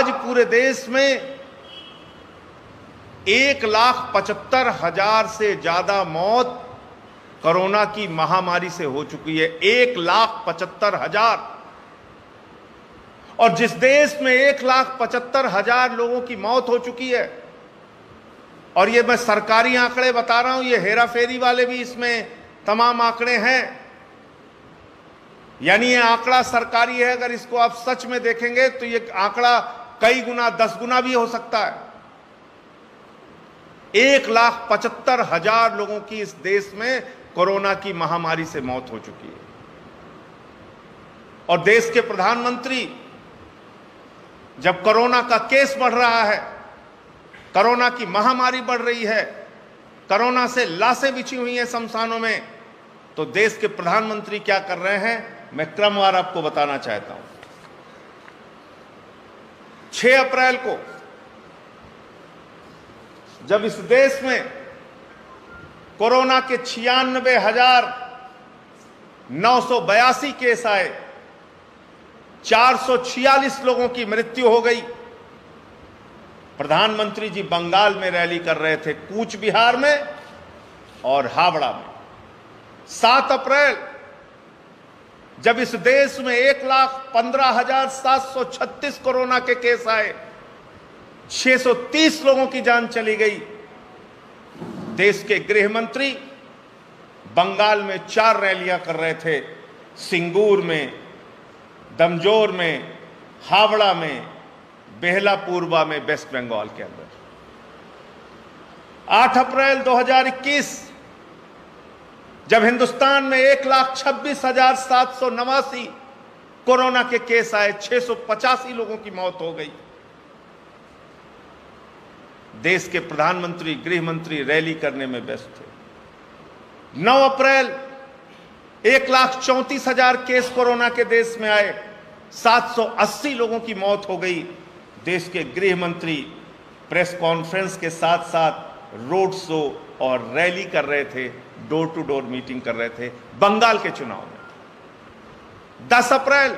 आज पूरे देश में 1,75,000 से ज्यादा मौत कोरोना की महामारी से हो चुकी है। 1,75,000। और जिस देश में 1,75,000 लोगों की मौत हो चुकी है, और ये मैं सरकारी आंकड़े बता रहा हूं, ये हेराफेरी वाले भी इसमें तमाम आंकड़े हैं, यानी ये आंकड़ा सरकारी है। अगर इसको आप सच में देखेंगे तो ये आंकड़ा कई गुना, 10 गुना भी हो सकता है। 1,75,000 लोगों की इस देश में कोरोना की महामारी से मौत हो चुकी है। और देश के प्रधानमंत्री जब कोरोना का केस बढ़ रहा है, कोरोना की महामारी बढ़ रही है, कोरोना से लाशें बिछी हुई हैं शमशानों में, तो देश के प्रधानमंत्री क्या कर रहे हैं, मैं क्रमवार आपको बताना चाहता हूं। 6 अप्रैल को जब इस देश में कोरोना के 96,982 केस आए, 446 लोगों की मृत्यु हो गई, प्रधानमंत्री जी बंगाल में रैली कर रहे थे, कूच बिहार में और हावड़ा में। 7 अप्रैल जब इस देश में 1,15,736 कोरोना के केस आए, 630 लोगों की जान चली गई, देश के गृह मंत्री बंगाल में 4 रैलियां कर रहे थे, सिंगूर में, दमजोर में, हावड़ा में, बेहलापूर्वा में, वेस्ट बंगाल के अंदर। 8 अप्रैल 2021 जब हिंदुस्तान में 1,26,789 कोरोना के केस आए, 685 लोगों की मौत हो गई, देश के प्रधानमंत्री, गृह मंत्री रैली करने में व्यस्त थे। 9 अप्रैल 1,34,000 केस कोरोना के देश में आए, 780 लोगों की मौत हो गई, देश के गृह मंत्री प्रेस कॉन्फ्रेंस के साथ साथ रोड शो और रैली कर रहे थे, डोर टू डोर मीटिंग कर रहे थे बंगाल के चुनाव में। 10 अप्रैल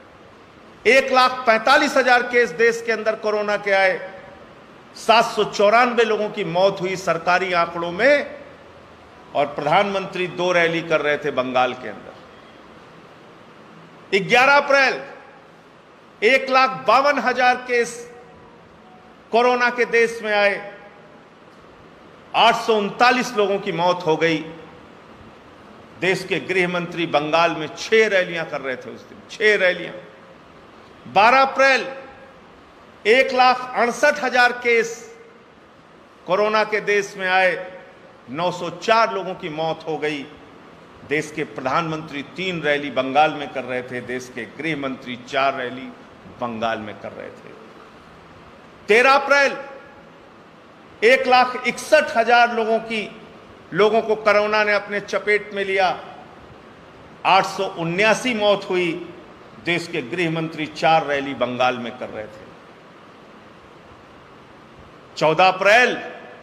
1,45,000 केस देश के अंदर कोरोना के आए, 794 लोगों की मौत हुई सरकारी आंकड़ों में, और प्रधानमंत्री 2 रैली कर रहे थे बंगाल के अंदर। 11 अप्रैल 1,52,000 केस कोरोना के देश में आए, 839 लोगों की मौत हो गई, देश के गृह मंत्री बंगाल में 6 रैलियां कर रहे थे उस दिन, 6 रैलियां। 12 अप्रैल 1,68,000 केस कोरोना के देश में आए, 904 लोगों की मौत हो गई, देश के प्रधानमंत्री 3 रैली बंगाल में कर रहे थे, देश के गृह मंत्री 4 रैली बंगाल में कर रहे थे। 13 अप्रैल 1,61,000 लोगों को कोरोना ने अपने चपेट में लिया, 879 मौत हुई, देश के गृह मंत्री 4 रैली बंगाल में कर रहे थे। 14 अप्रैल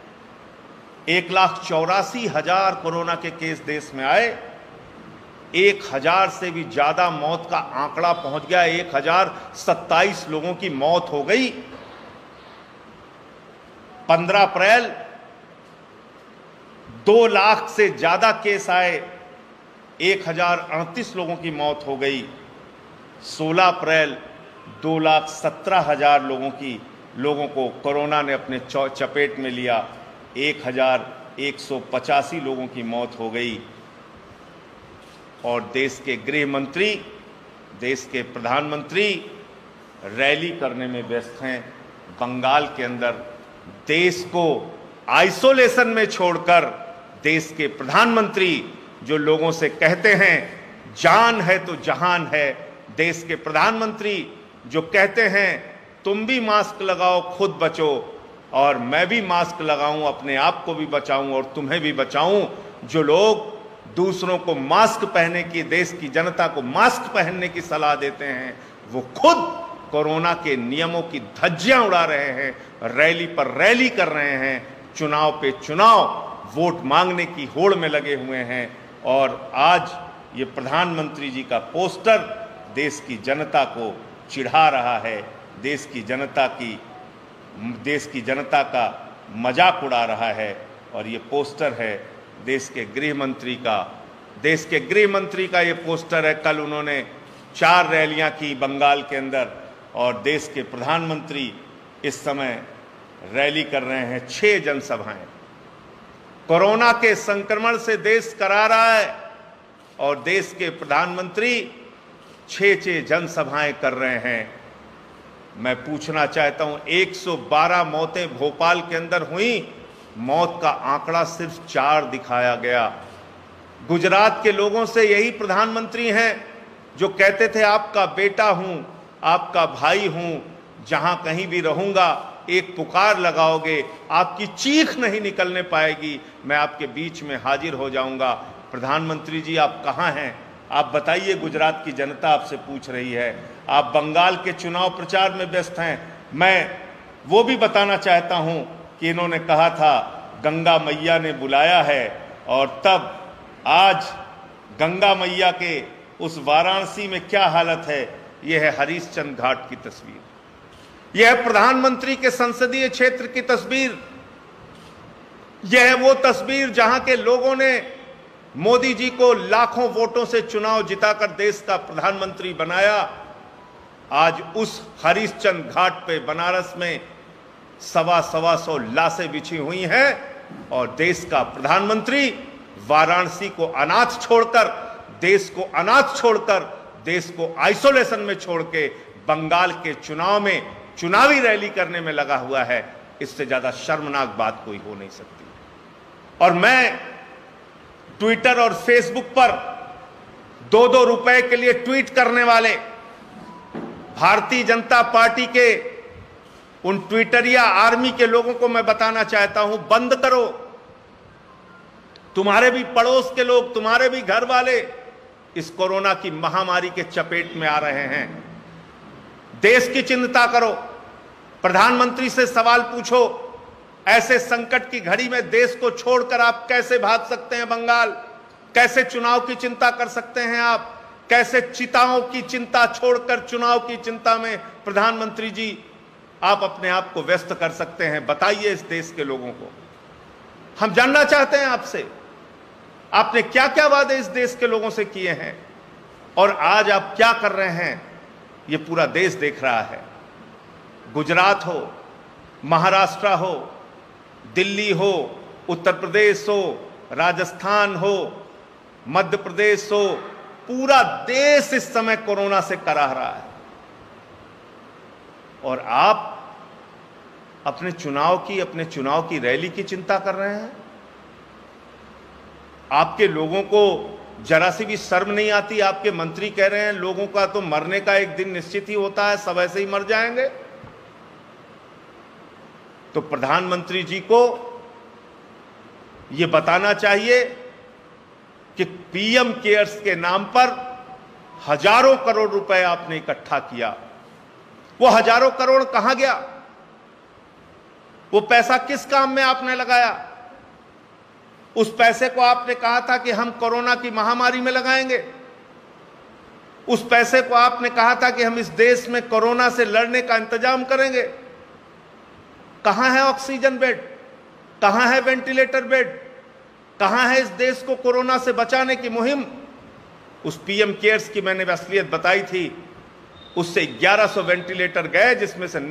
1,84,000 कोरोना के केस देश में आए, 1,000 से भी ज्यादा मौत का आंकड़ा पहुंच गया, 1,027 लोगों की मौत हो गई। 15 अप्रैल 2 लाख से ज्यादा केस आए, 1,038 लोगों की मौत हो गई। 16 अप्रैल 2,17,000 लोगों को कोरोना ने अपने चपेट में लिया, 1,185 लोगों की मौत हो गई, और देश के गृह मंत्री, देश के प्रधानमंत्री रैली करने में व्यस्त हैं बंगाल के अंदर। देश को आइसोलेशन में छोड़कर देश के प्रधानमंत्री जो लोगों से कहते हैं जान है तो जहान है, देश के प्रधानमंत्री जो कहते हैं तुम भी मास्क लगाओ खुद बचो और मैं भी मास्क लगाऊं अपने आप को भी बचाऊं और तुम्हें भी बचाऊं, जो लोग दूसरों को मास्क पहनने की, देश की जनता को मास्क पहनने की सलाह देते हैं, वो खुद कोरोना के नियमों की धज्जियां उड़ा रहे हैं, रैली पर रैली कर रहे हैं, चुनाव पे चुनाव वोट मांगने की होड़ में लगे हुए हैं। और आज ये प्रधानमंत्री जी का पोस्टर देश की जनता को चिढ़ा रहा है, देश की जनता का मजाक उड़ा रहा है। और ये पोस्टर है देश के गृह मंत्री का ये पोस्टर है। कल उन्होंने 4 रैलियां की बंगाल के अंदर और देश के प्रधानमंत्री इस समय रैली कर रहे हैं, 6 जनसभाएं। कोरोना के संक्रमण से देश करा रहा है और देश के प्रधानमंत्री 6 जनसभाएं कर रहे हैं। मैं पूछना चाहता हूं, 112 मौतें भोपाल के अंदर हुई, मौत का आंकड़ा सिर्फ 4 दिखाया गया। गुजरात के लोगों से यही प्रधानमंत्री हैं जो कहते थे आपका बेटा हूं, आपका भाई हूं, जहां कहीं भी रहूंगा एक पुकार लगाओगे, आपकी चीख नहीं निकलने पाएगी, मैं आपके बीच में हाजिर हो जाऊंगा। प्रधानमंत्री जी आप कहां हैं? आप बताइए, गुजरात की जनता आपसे पूछ रही है। आप बंगाल के चुनाव प्रचार में व्यस्त हैं। मैं वो भी बताना चाहता हूं कि इन्होंने कहा था गंगा मैया ने बुलाया है, और तब आज गंगा मैया के उस वाराणसी में क्या हालत है। यह है हरिश्चंद्र घाट की तस्वीर, यह है प्रधानमंत्री के संसदीय क्षेत्र की तस्वीर, यह है वो तस्वीर जहां के लोगों ने मोदी जी को लाखों वोटों से चुनाव जिताकर देश का प्रधानमंत्री बनाया। आज उस हरिश्चंद्र घाट पे बनारस में 125 लाशें बिछी हुई हैं और देश का प्रधानमंत्री वाराणसी को अनाथ छोड़कर, देश को आइसोलेशन में छोड़ के बंगाल के चुनाव में चुनावी रैली करने में लगा हुआ है। इससे ज्यादा शर्मनाक बात कोई हो नहीं सकती। और मैं ट्विटर और फेसबुक पर 2-2 रुपए के लिए ट्वीट करने वाले भारतीय जनता पार्टी के उन ट्विटरिया आर्मी के लोगों को मैं बताना चाहता हूं, बंद करो। तुम्हारे भी पड़ोस के लोग, तुम्हारे भी घर वाले इस कोरोना की महामारी के चपेट में आ रहे हैं। देश की चिंता करो, प्रधानमंत्री से सवाल पूछो, ऐसे संकट की घड़ी में देश को छोड़कर आप कैसे भाग सकते हैं बंगाल? कैसे चुनाव की चिंता कर सकते हैं आप? कैसे चिताओं की चिंता छोड़कर चुनाव की चिंता में प्रधानमंत्री जी आप अपने आप को व्यस्त कर सकते हैं? बताइए इस देश के लोगों को। हम जानना चाहते हैं आपसे, आपने क्या क्या वादे इस देश के लोगों से किए हैं और आज आप क्या कर रहे हैं, ये पूरा देश देख रहा है। गुजरात हो, महाराष्ट्र हो, दिल्ली हो, उत्तर प्रदेश हो, राजस्थान हो, मध्य प्रदेश हो, पूरा देश इस समय कोरोना से कराह रहा है। और आप अपने चुनाव की रैली की चिंता कर रहे हैं। आपके लोगों को जरा सी भी शर्म नहीं आती। आपके मंत्री कह रहे हैं लोगों का तो मरने का एक दिन निश्चित ही होता है, सब ऐसे ही मर जाएंगे। तो प्रधानमंत्री जी को यह बताना चाहिए कि पीएम केयर्स के नाम पर हजारों करोड़ रुपए आपने इकट्ठा किया। वो हजारों करोड़ कहां गया? वो पैसा किस काम में आपने लगाया? उस पैसे को आपने कहा था कि हम कोरोना की महामारी में लगाएंगे। उस पैसे को आपने कहा था कि हम इस देश में कोरोना से लड़ने का इंतजाम करेंगे। कहां है ऑक्सीजन बेड? कहां है वेंटिलेटर बेड? कहां है इस देश को कोरोना से बचाने की मुहिम? उस पीएम केयर्स की मैंने असलियत बताई थी। उससे 1100 वेंटिलेटर गए, जिसमें से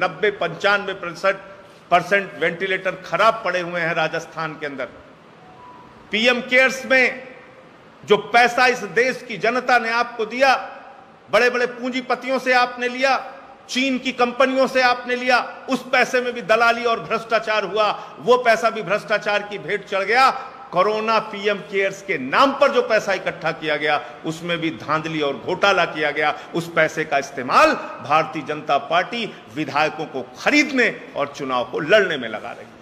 90-95% वेंटिलेटर खराब पड़े हुए हैं राजस्थान के अंदर। पीएम केयर्स में जो पैसा इस देश की जनता ने आपको दिया, बड़े बड़े पूंजीपतियों से आपने लिया, चीन की कंपनियों से आपने लिया, उस पैसे में भी दलाली और भ्रष्टाचार हुआ। वो पैसा भी भ्रष्टाचार की भेंट चढ़ गया। कोरोना पीएम केयर्स के नाम पर जो पैसा इकट्ठा किया गया, उसमें भी धांधली और घोटाला किया गया। उस पैसे का इस्तेमाल भारतीय जनता पार्टी विधायकों को खरीदने और चुनाव को लड़ने में लगा रही है।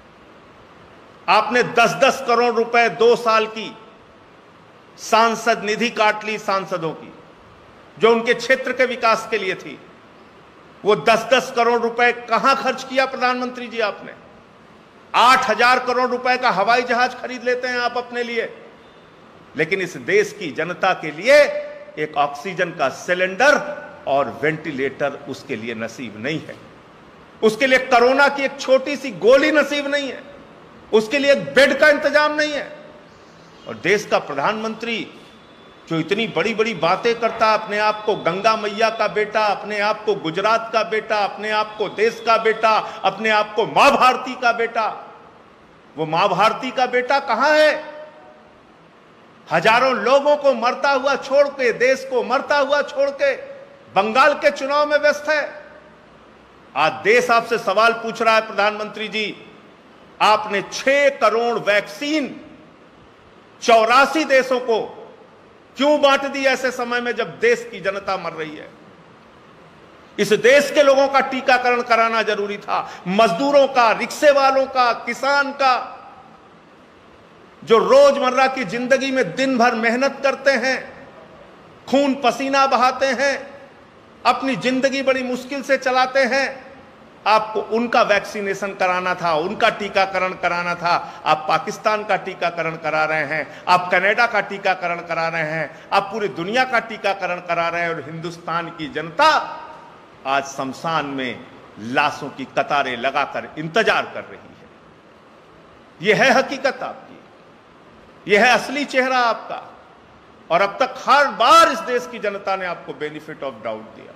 आपने 10-10 करोड़ रुपए 2 साल की सांसद निधि काट ली सांसदों की, जो उनके क्षेत्र के विकास के लिए थी। वो 10-10 करोड़ रुपए कहां खर्च किया प्रधानमंत्री जी आपने? 8,000 करोड़ रुपए का हवाई जहाज खरीद लेते हैं आप अपने लिए, लेकिन इस देश की जनता के लिए एक ऑक्सीजन का सिलेंडर और वेंटिलेटर उसके लिए नसीब नहीं है, उसके लिए कोरोना की एक छोटी सी गोली नसीब नहीं है, उसके लिए एक बेड का इंतजाम नहीं है। और देश का प्रधानमंत्री जो इतनी बड़ी बड़ी बातें करता, अपने आप को गंगा मैया का बेटा, अपने आप को गुजरात का बेटा, अपने आप को देश का बेटा, अपने आप को मां भारती का बेटा, वो मां भारती का बेटा कहां है? हजारों लोगों को मरता हुआ छोड़ के, देश को मरता हुआ छोड़ के बंगाल के चुनाव में व्यस्त है। आज देश आपसे सवाल पूछ रहा है, प्रधानमंत्री जी, आपने 6 करोड़ वैक्सीन 84 देशों को क्यों बांट दी ऐसे समय में जब देश की जनता मर रही है? इस देश के लोगों का टीकाकरण कराना जरूरी था, मजदूरों का, रिक्शे वालों का, किसान का, जो रोजमर्रा की जिंदगी में दिन भर मेहनत करते हैं, खून पसीना बहाते हैं, अपनी जिंदगी बड़ी मुश्किल से चलाते हैं। आपको उनका वैक्सीनेशन कराना था, उनका टीकाकरण कराना था। आप पाकिस्तान का टीकाकरण करा रहे हैं, आप कनाडा का टीकाकरण करा रहे हैं, आप पूरी दुनिया का टीकाकरण करा रहे हैं, और हिंदुस्तान की जनता आज शमशान में लाशों की कतारें लगाकर इंतजार कर रही है। यह है हकीकत आपकी, यह है असली चेहरा आपका। और अब तक हर बार इस देश की जनता ने आपको बेनिफिट ऑफ डाउट दिया।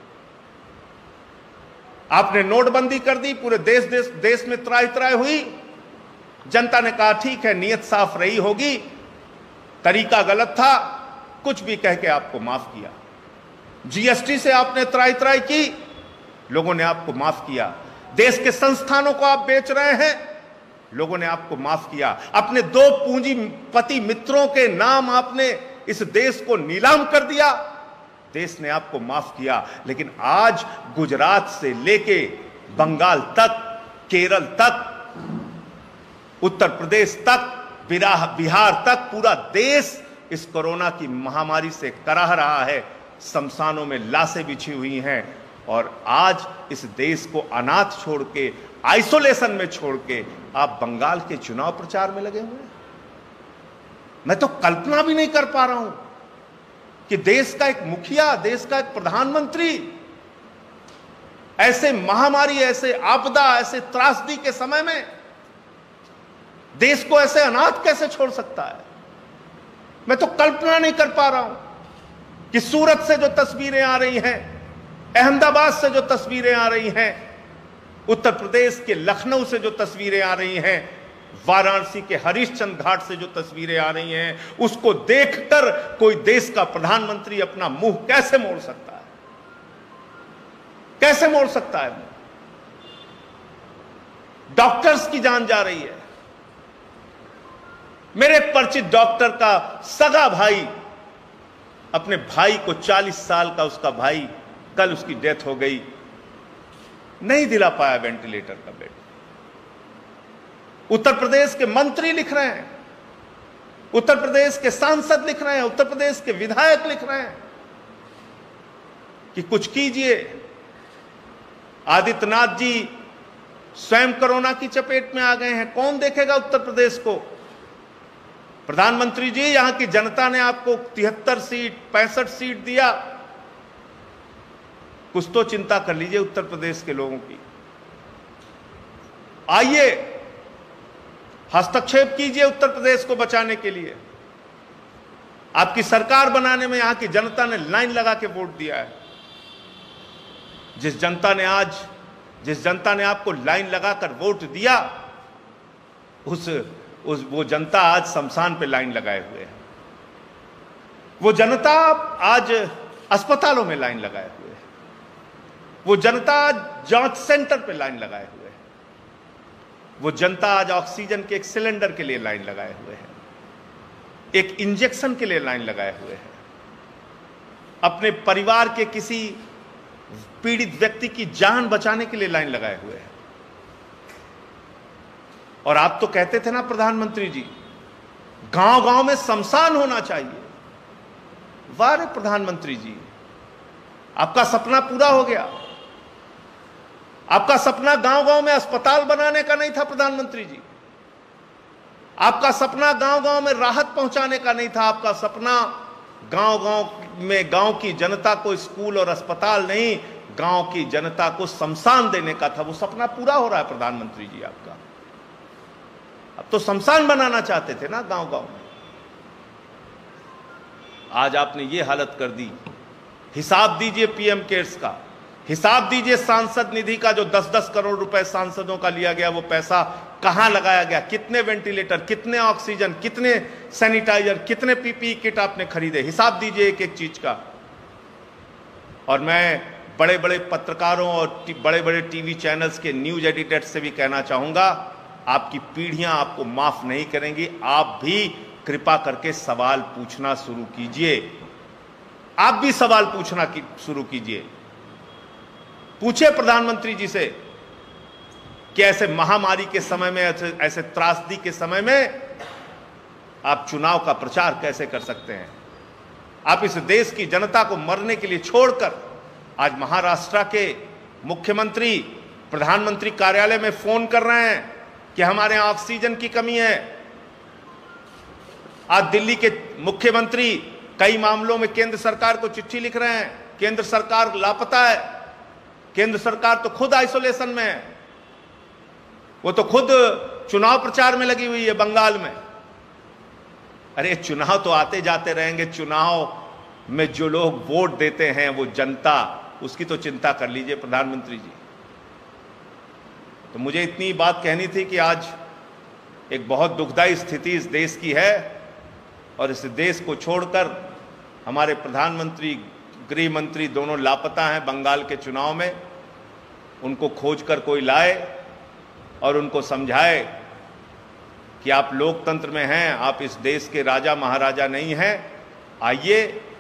आपने नोटबंदी कर दी, पूरे देश में त्राही त्राही हुई, जनता ने कहा ठीक है, नीयत साफ रही होगी, तरीका गलत था, कुछ भी कह के आपको माफ किया। जीएसटी से आपने त्राही त्राही की, लोगों ने आपको माफ किया। देश के संस्थानों को आप बेच रहे हैं, लोगों ने आपको माफ किया। अपने 2 पूंजीपति मित्रों के नाम आपने इस देश को नीलाम कर दिया, देश ने आपको माफ किया। लेकिन आज गुजरात से लेके बंगाल तक, केरल तक, उत्तर प्रदेश तक, बिहार तक पूरा देश इस कोरोना की महामारी से कराह रहा है। शमशानों में लाशें बिछी हुई हैं, और आज इस देश को अनाथ छोड़ के, आइसोलेशन में छोड़ के आप बंगाल के चुनाव प्रचार में लगे हुए हैं। मैं तो कल्पना भी नहीं कर पा रहा हूं कि देश का एक मुखिया, देश का एक प्रधानमंत्री ऐसे महामारी, ऐसे आपदा, ऐसे त्रासदी के समय में देश को ऐसे अनाथ कैसे छोड़ सकता है? मैं तो कल्पना नहीं कर पा रहा हूं कि सूरत से जो तस्वीरें आ रही हैं, अहमदाबाद से जो तस्वीरें आ रही हैं, उत्तर प्रदेश के लखनऊ से जो तस्वीरें आ रही हैं, वाराणसी के हरिश्चंद्र घाट से जो तस्वीरें आ रही हैं, उसको देखकर कोई देश का प्रधानमंत्री अपना मुंह कैसे मोड़ सकता है? कैसे मोड़ सकता है? डॉक्टर्स की जान जा रही है। मेरे परिचित डॉक्टर का सगा भाई, अपने भाई को, 40 साल का उसका भाई, कल उसकी डेथ हो गई, नहीं दिला पाया वेंटिलेटर का बेड। उत्तर प्रदेश के मंत्री लिख रहे हैं, उत्तर प्रदेश के सांसद लिख रहे हैं, उत्तर प्रदेश के विधायक लिख रहे हैं कि कुछ कीजिए। आदित्यनाथ जी स्वयं कोरोना की चपेट में आ गए हैं, कौन देखेगा उत्तर प्रदेश को? प्रधानमंत्री जी, यहां की जनता ने आपको 73 सीट, 65 सीट दिया, कुछ तो चिंता कर लीजिए उत्तर प्रदेश के लोगों की। आइए, हस्तक्षेप कीजिए उत्तर प्रदेश को बचाने के लिए। आपकी सरकार बनाने में यहां की जनता ने लाइन लगा के वोट दिया है। जिस जनता ने आपको लाइन लगाकर वोट दिया, वो जनता आज शमशान पे लाइन लगाए हुए है। वो जनता आज अस्पतालों में लाइन लगाए हुए है। वो जनता जांच सेंटर पे लाइन लगाए हुए है। वो जनता आज ऑक्सीजन के एक सिलेंडर के लिए लाइन लगाए हुए हैं, एक इंजेक्शन के लिए लाइन लगाए हुए हैं, अपने परिवार के किसी पीड़ित व्यक्ति की जान बचाने के लिए लाइन लगाए हुए हैं। और आप तो कहते थे ना प्रधानमंत्री जी, गांव गांव में शमशान होना चाहिए। वाह रे प्रधानमंत्री जी, आपका सपना पूरा हो गया। आपका सपना गांव गांव में अस्पताल बनाने का नहीं था प्रधानमंत्री जी। आपका सपना गांव गांव में राहत पहुंचाने का नहीं था। आपका सपना गांव-गांव में गांव की जनता को स्कूल और अस्पताल नहीं, गांव की जनता को शमशान देने का था, वो सपना पूरा हो रहा है प्रधानमंत्री जी आपका। अब तो शमशान बनाना चाहते थे ना गांव-गांव में, आज आपने ये हालत कर दी। हिसाब दीजिए पीएम केयर्स का, हिसाब दीजिए सांसद निधि का, जो 10-10 करोड़ रुपए सांसदों का लिया गया, वो पैसा कहां लगाया गया, कितने वेंटिलेटर, कितने ऑक्सीजन, कितने सैनिटाइजर, कितने पीपीई किट आपने खरीदे, हिसाब दीजिए एक एक चीज का। और मैं बड़े बड़े पत्रकारों और बड़े बड़े टीवी चैनल्स के न्यूज एडिटर्स से भी कहना चाहूंगा, आपकी पीढ़ियां आपको माफ नहीं करेंगी। आप भी कृपा करके सवाल पूछना शुरू कीजिए, आप भी सवाल पूछना शुरू कीजिए। पूछे प्रधानमंत्री जी से कि ऐसे महामारी के समय में, ऐसे त्रासदी के समय में आप चुनाव का प्रचार कैसे कर सकते हैं। आप इस देश की जनता को मरने के लिए छोड़कर आज महाराष्ट्र के मुख्यमंत्री प्रधानमंत्री कार्यालय में फोन कर रहे हैं कि हमारे यहां ऑक्सीजन की कमी है। आज दिल्ली के मुख्यमंत्री कई मामलों में केंद्र सरकार को चिट्ठी लिख रहे हैं, केंद्र सरकार लापता है, केंद्र सरकार तो खुद आइसोलेशन में है, वो तो खुद चुनाव प्रचार में लगी हुई है बंगाल में। अरे चुनाव तो आते जाते रहेंगे, चुनाव में जो लोग वोट देते हैं वो जनता, उसकी तो चिंता कर लीजिए प्रधानमंत्री जी। तो मुझे इतनी बात कहनी थी कि आज एक बहुत दुखदाई स्थिति इस देश की है और इस देश को छोड़कर हमारे प्रधानमंत्री, गृह मंत्री दोनों लापता हैं बंगाल के चुनाव में। उनको खोजकर कोई लाए और उनको समझाए कि आप लोकतंत्र में हैं, आप इस देश के राजा महाराजा नहीं हैं। आइए